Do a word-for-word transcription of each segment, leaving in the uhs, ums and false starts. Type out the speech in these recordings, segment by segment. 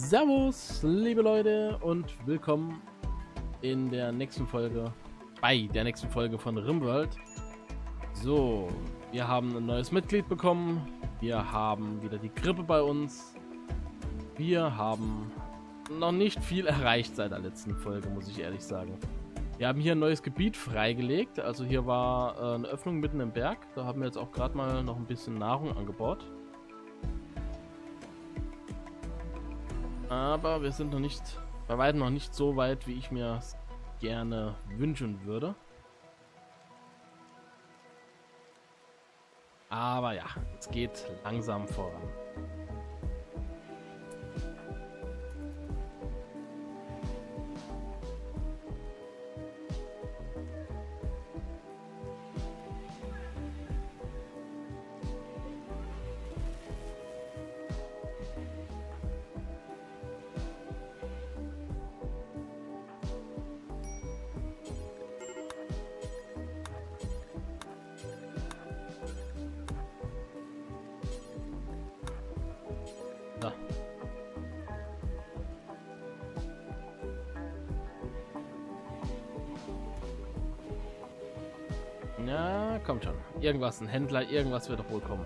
Servus, liebe Leute, und willkommen in der nächsten Folge, bei der nächsten Folge von RimWorld. So, wir haben ein neues Mitglied bekommen, wir haben wieder die Grippe bei uns, wir haben noch nicht viel erreicht seit der letzten Folge, muss ich ehrlich sagen. Wir haben hier ein neues Gebiet freigelegt, also hier war äh, eine Öffnung mitten im Berg, da haben wir jetzt auch gerade mal noch ein bisschen Nahrung angebaut. Aber wir sind noch nicht, bei weitem noch nicht so weit, wie ich mir es gerne wünschen würde. Aber ja, es geht langsam voran. Da. Ja, kommt schon. Irgendwas, ein Händler, irgendwas wird doch wohl kommen.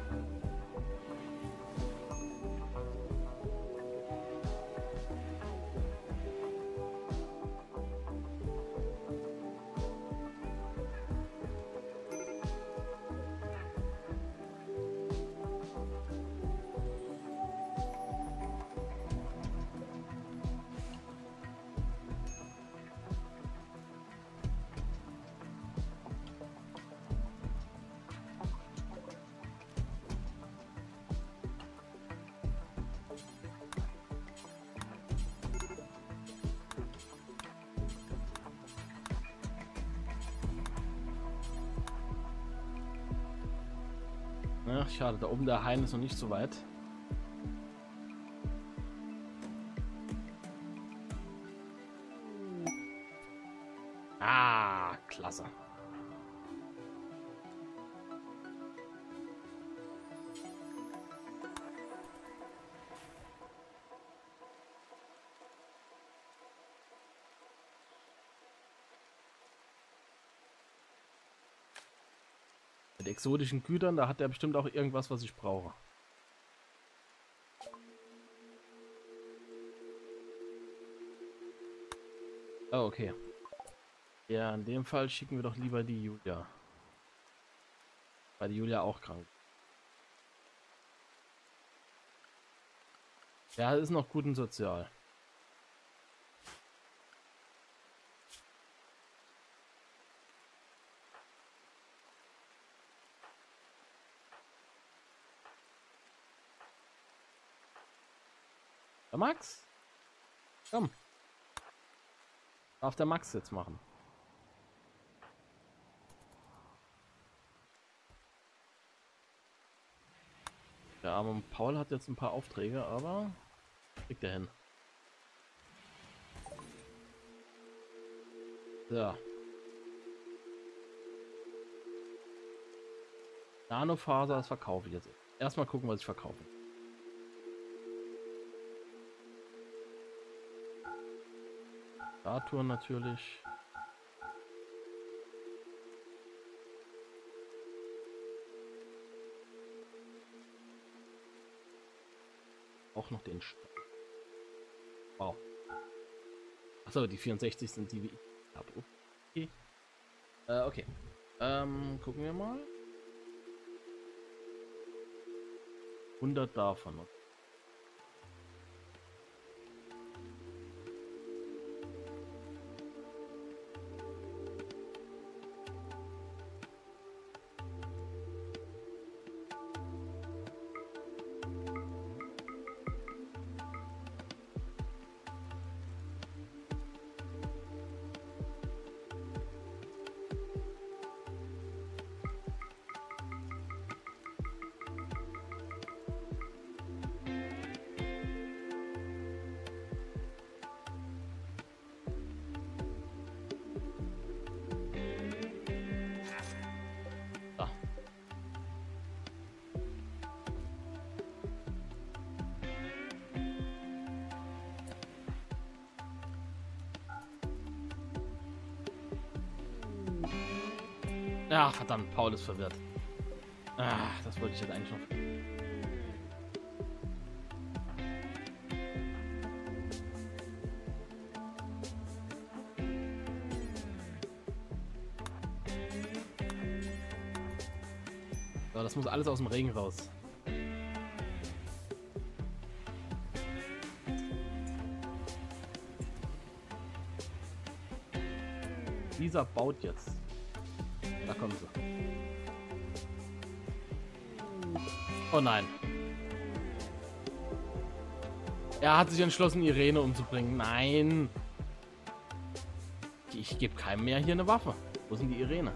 Ach, schade, da oben der Hain ist noch nicht so weit. Ah, klasse. Mit exotischen Gütern, da hat er bestimmt auch irgendwas, was ich brauche. Oh, okay. Ja, in dem Fall schicken wir doch lieber die Julia. Weil die Julia auch krank. Ja, ist noch gut und sozial. Der Max? Komm. Darf der Max jetzt machen. Der arme Paul hat jetzt ein paar Aufträge, aber kriegt er hin. So. Nanofaser, das verkaufe ich jetzt. Erstmal gucken, was ich verkaufe. Statuen natürlich. Auch noch den St Wow. Achso, die vierundsechzig sind die, wie ich habe. Okay. Äh, okay. Ähm, gucken wir mal. hundert davon. Ach, verdammt, Paul ist verwirrt. Ach, das wollte ich jetzt eigentlich noch. So, das muss alles aus dem Regen raus. Lisa baut jetzt. Da kommen sie. Oh nein. Er hat sich entschlossen, Irene umzubringen. Nein. Ich gebe keinem mehr hier eine Waffe. Wo sind die Irene?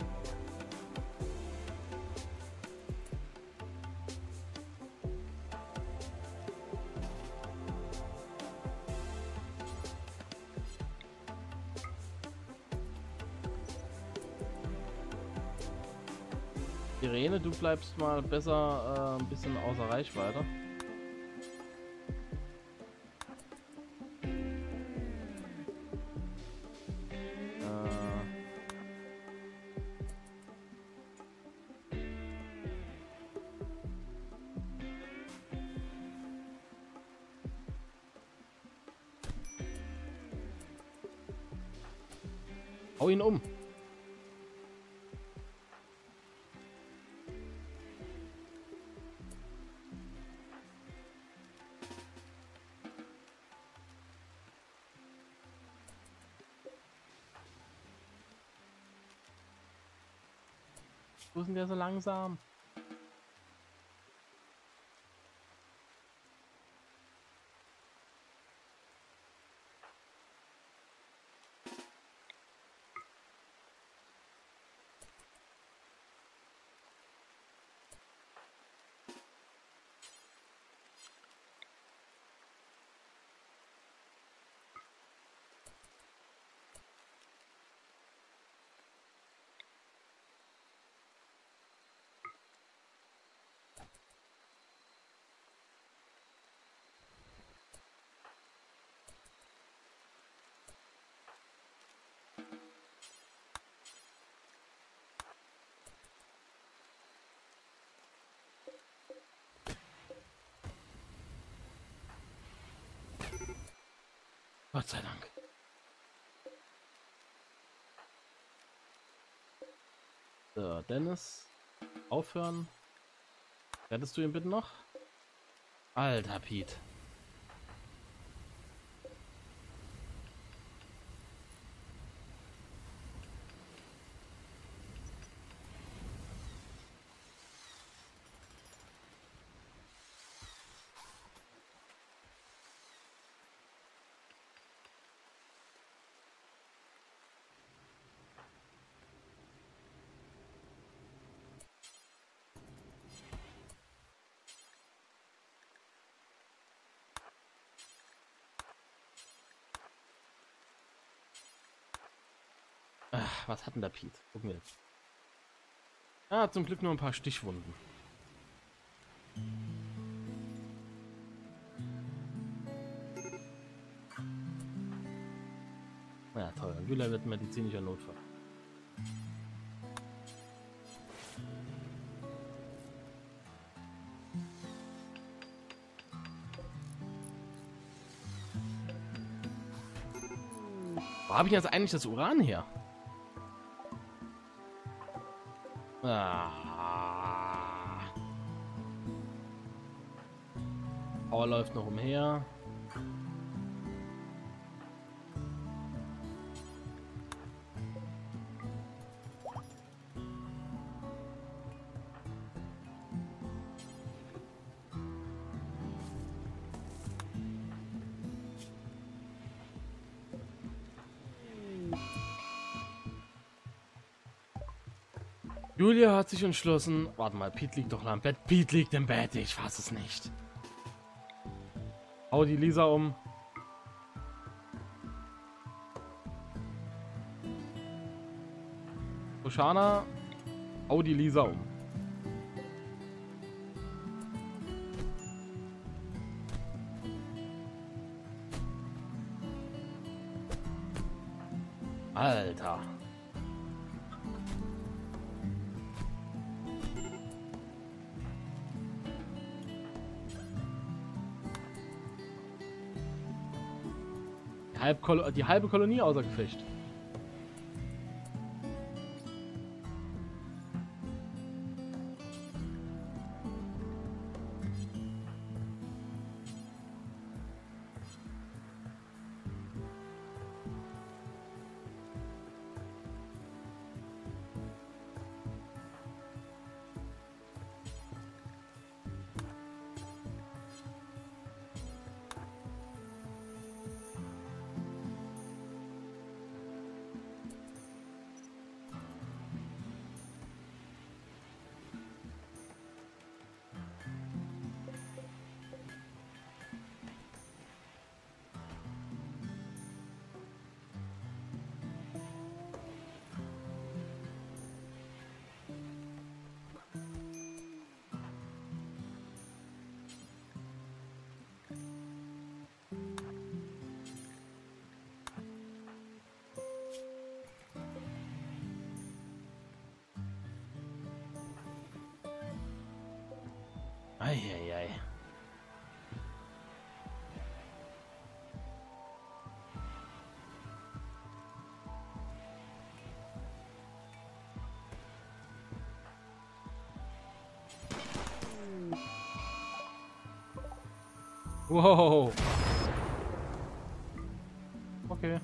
Irene, du bleibst mal besser äh, ein bisschen außer Reichweite. Äh. Hau ihn um. Wo sind der so langsam? Gott sei Dank. So, Dennis. Aufhören. Rettest du ihn bitte noch? Alter, Pete. Ach, was hat denn der Pete? Gucken wir jetzt. Ah, zum Glück nur ein paar Stichwunden. Ja, toll. Julia wird medizinischer Notfall. Wo habe ich jetzt eigentlich das Uran her? Ah. Power läuft noch umher. Julia hat sich entschlossen. Warte mal, Pete liegt doch am Bett. Pete liegt im Bett, ich fasse es nicht. Hau die Lisa um. Oshana, hau die Lisa um. Alter. Halb Kol die halbe Kolonie außer Gefecht. Eieiei. Wow. Okay.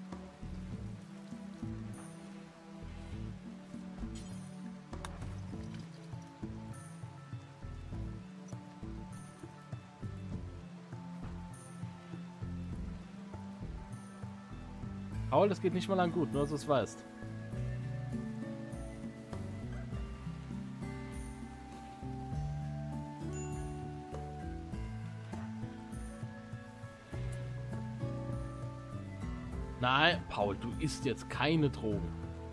Paul, das geht nicht mal lang gut, nur dass du es weißt. Nein, Paul, du isst jetzt keine Drogen.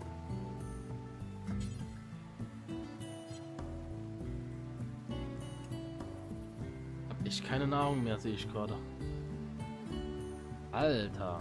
Hab ich keine Nahrung mehr, sehe ich gerade. Alter.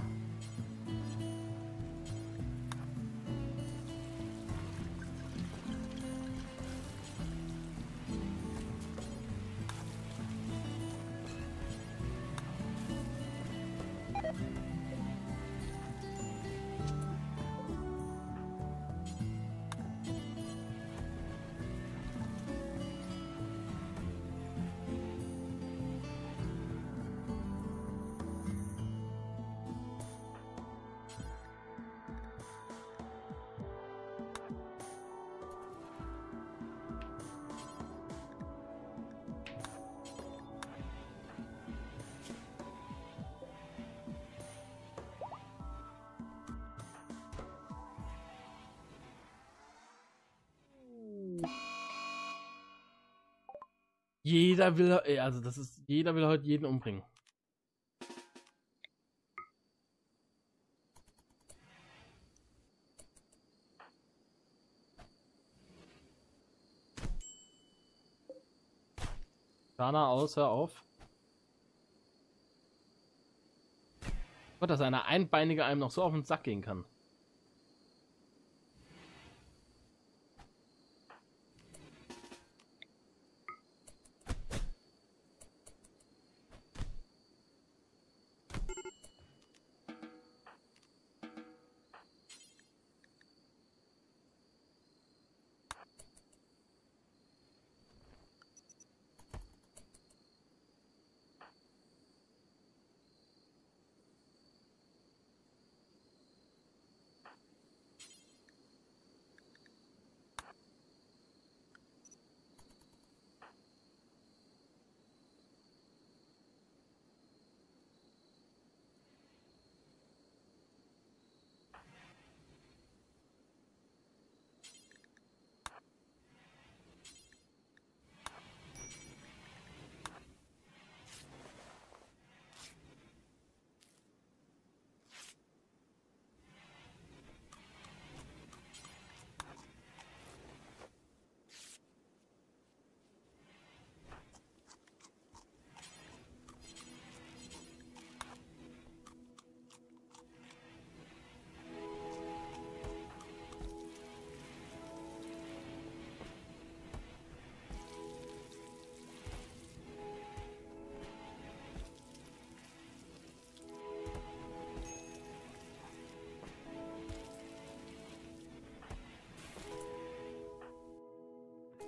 Jeder will, also das ist, jeder will heute jeden umbringen. Dana aus, hör auf. Gott, dass eine Einbeinige einem noch so auf den Sack gehen kann.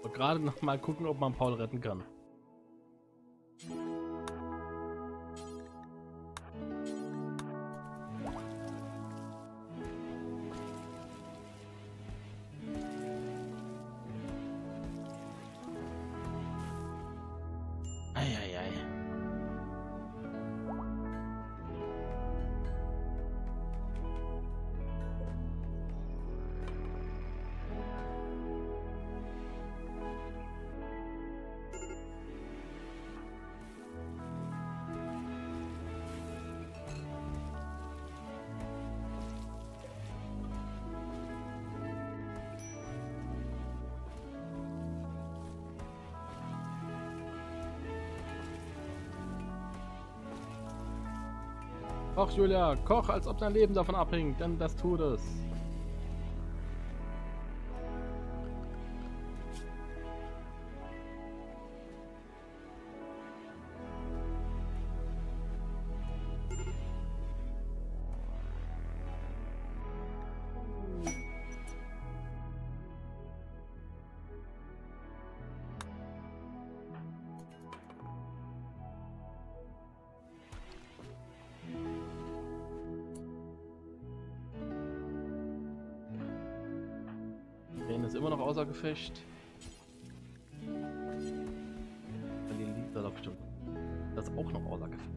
Und gerade noch mal gucken, ob man Paul retten kann. Eieiei. Koch, Julia, koch, als ob dein Leben davon abhängt, denn das tut es. Ist immer noch außer Gefecht. Die liegt da doch bestimmt. Das ist auch noch außer Gefecht.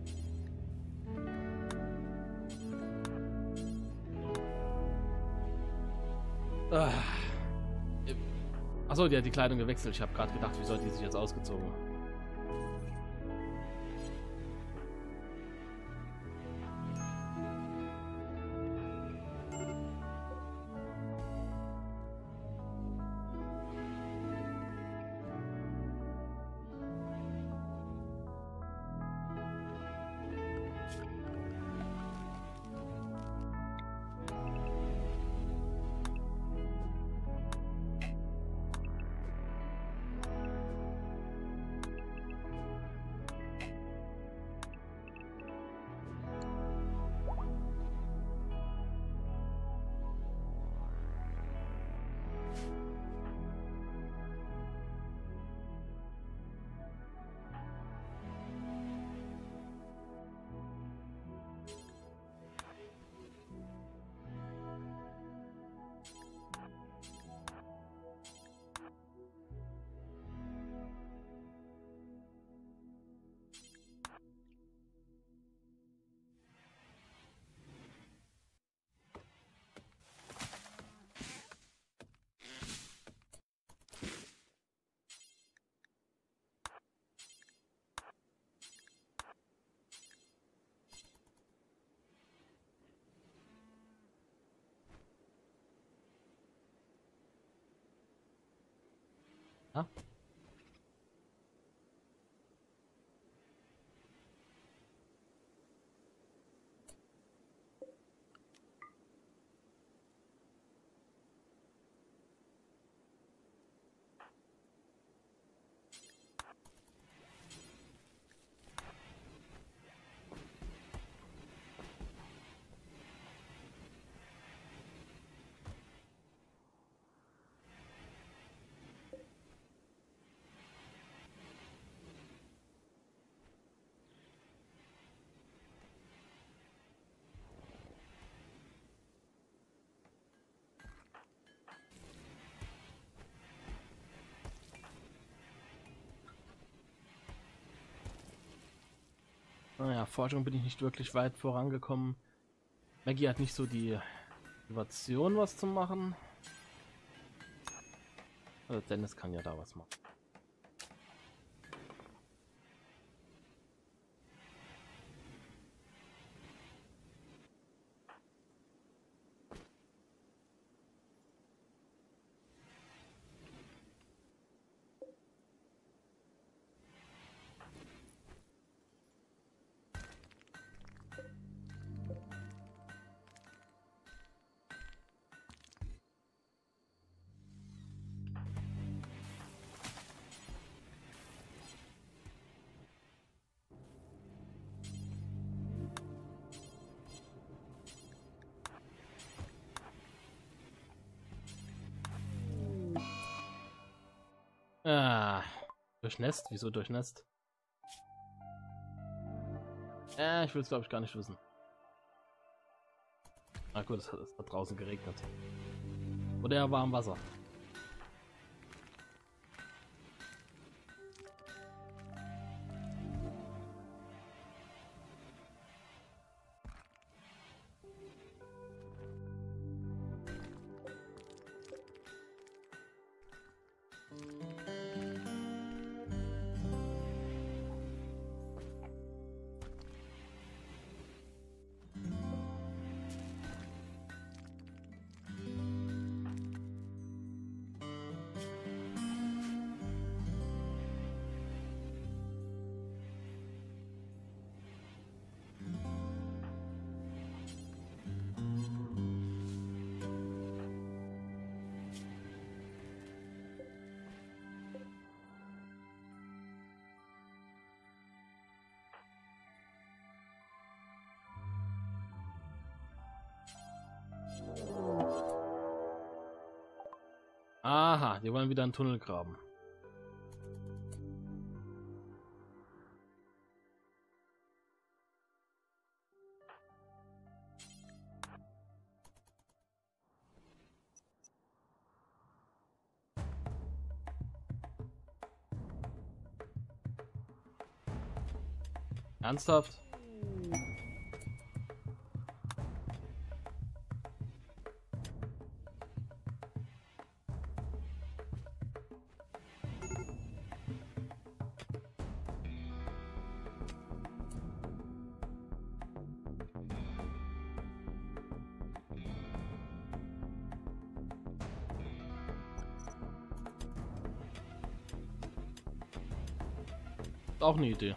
Ah. Achso, die hat die Kleidung gewechselt. Ich habe gerade gedacht, wieso hat die sich jetzt ausgezogen? Ah. Naja, Forschung bin ich nicht wirklich weit vorangekommen. Maggie hat nicht so die Motivation, was zu machen. Also Dennis kann ja da was machen. Ah, durchnässt? Wieso durchnässt? Äh, ich will es glaube ich gar nicht wissen. Na gut, es hat, es hat draußen geregnet. Oder er war im Wasser. Aha, die wollen wieder einen Tunnel graben. Ernsthaft? Auch eine Idee.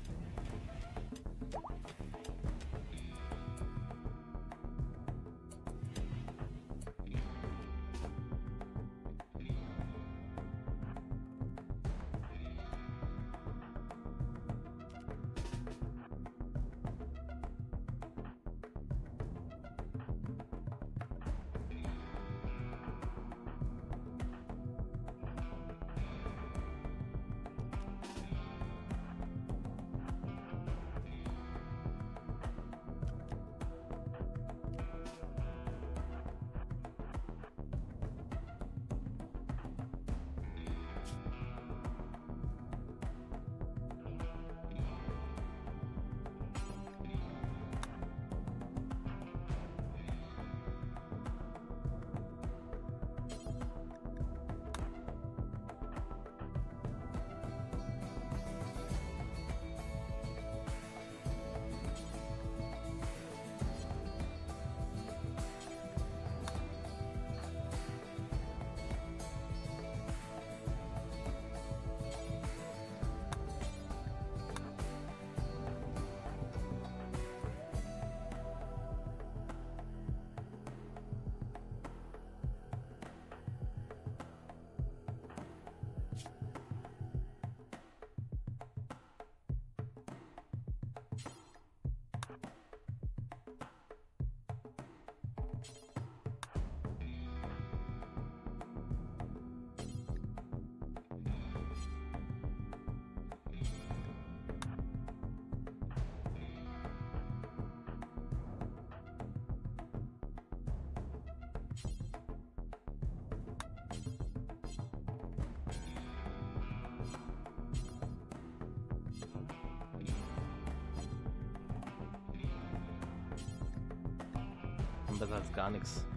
Besser als gar nichts.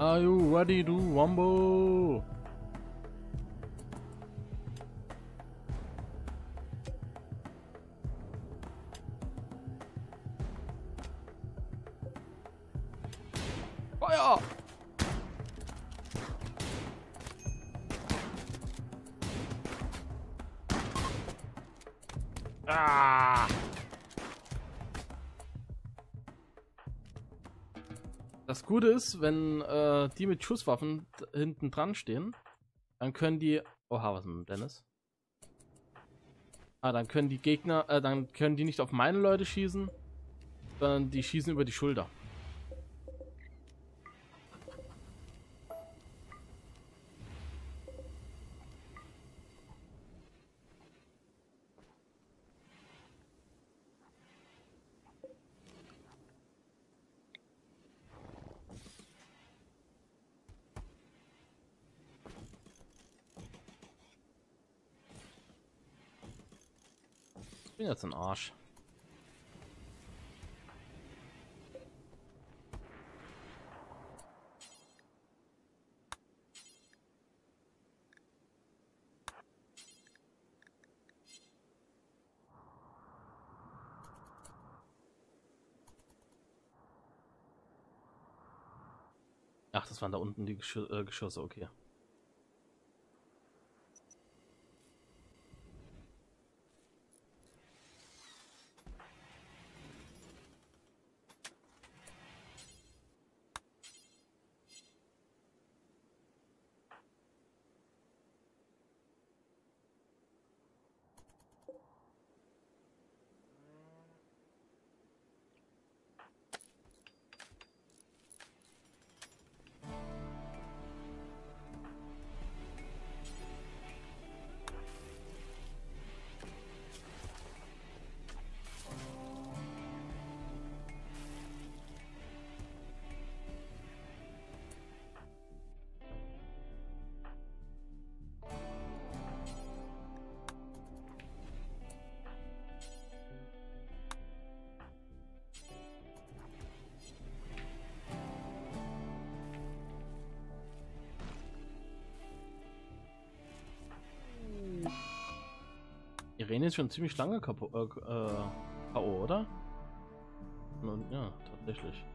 Are you ready to Wombo? Feuer! Ah! Das Gute ist, wenn äh, die mit Schusswaffen hinten dran stehen, dann können die... Oha, was ist mit Dennis? Ah, dann können die Gegner, äh, dann können die nicht auf meine Leute schießen, sondern die schießen über die Schulter. Ich bin jetzt ein Arsch. Ach, das waren da unten die Geschü äh, Geschosse, okay. Irene ist schon ziemlich lange K O, äh, K O, oder? Und, ja, tatsächlich.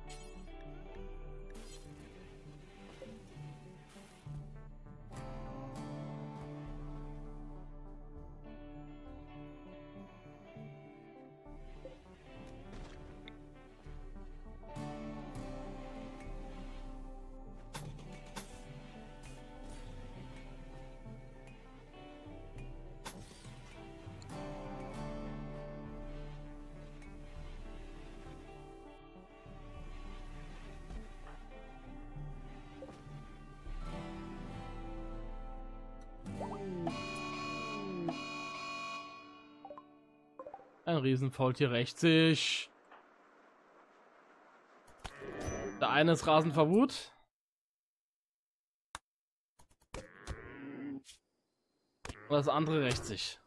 Ein Riesenfaultier rächt sich. Der eine ist rasend verwut. Und das andere rächt sich.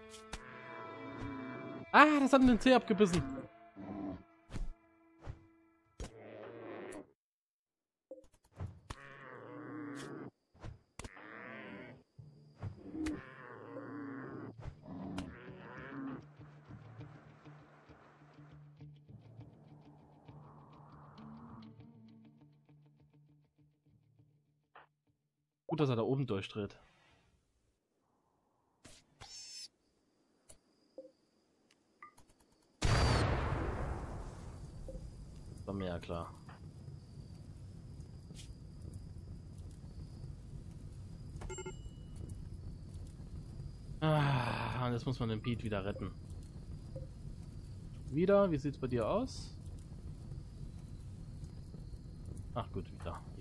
Ah, das hat mir den Zeh abgebissen. Gut, dass er da oben durchdreht. War mir ja klar. Ah, und jetzt muss man den Pete wieder retten. Wieder? Wie sieht's bei dir aus? Ach gut, wieder. Hier.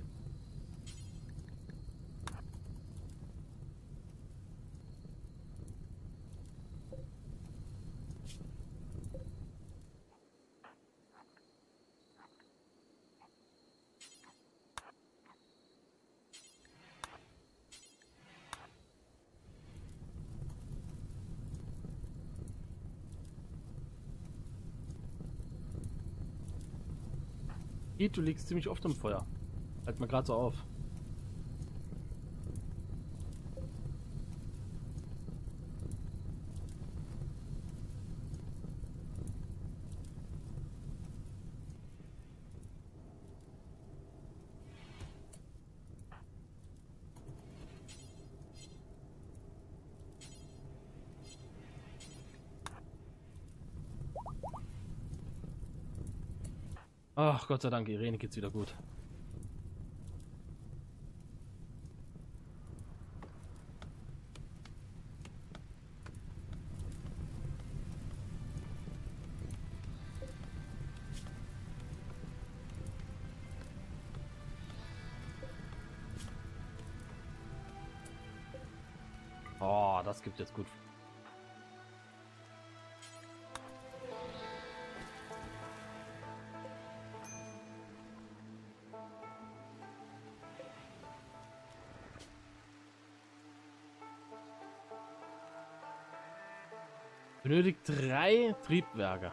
Pete, du liegst ziemlich oft im Feuer. Fällt mir gerade so auf. Ach, Gott sei Dank, Irene geht's wieder gut. Oh, das gibt jetzt gut. Benötigt drei Triebwerke.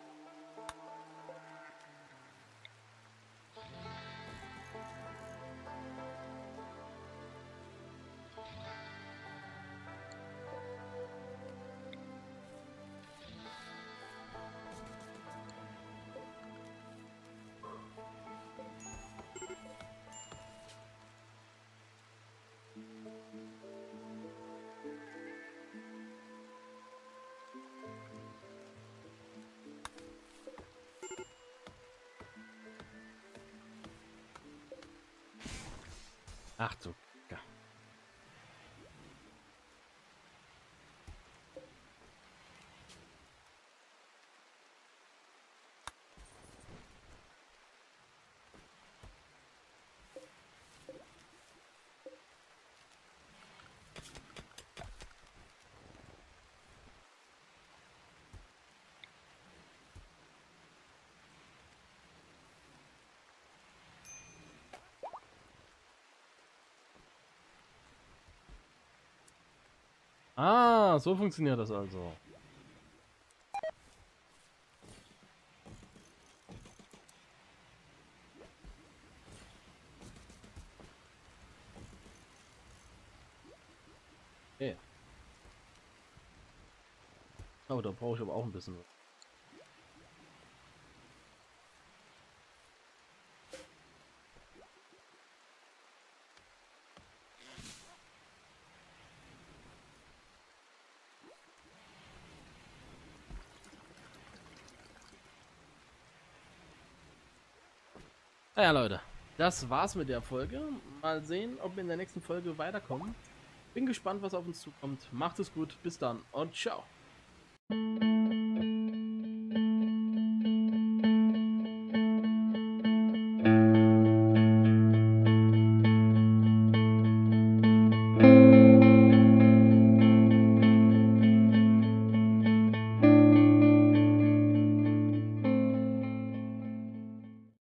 Ach du. Ja. Ah, so funktioniert das also. Okay. Oh, da brauche ich aber auch ein bisschen. Naja, Leute, das war's mit der Folge. Mal sehen, ob wir in der nächsten Folge weiterkommen. Bin gespannt, was auf uns zukommt. Macht es gut, bis dann und ciao.